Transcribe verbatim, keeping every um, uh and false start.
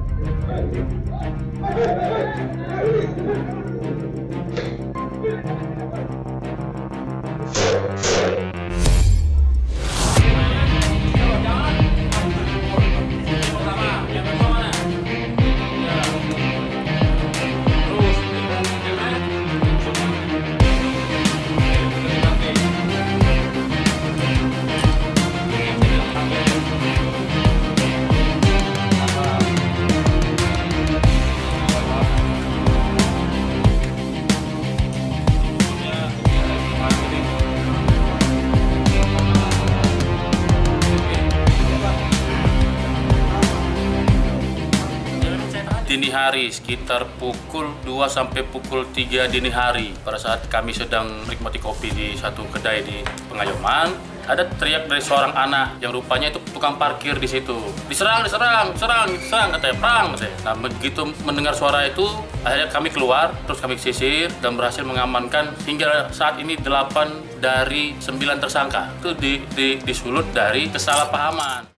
Dini hari sekitar pukul dua sampai pukul tiga dini hari, pada saat kami sedang menikmati kopi di satu kedai di Pengayoman, ada teriak dari seorang anak yang rupanya itu tukang parkir di situ. Diserang, diserang, diserang, diserang, katanya perang. Katanya. Nah, begitu mendengar suara itu, akhirnya kami keluar, terus kami sisir dan berhasil mengamankan hingga saat ini delapan dari sembilan tersangka itu di, di, disulut dari kesalahpahaman.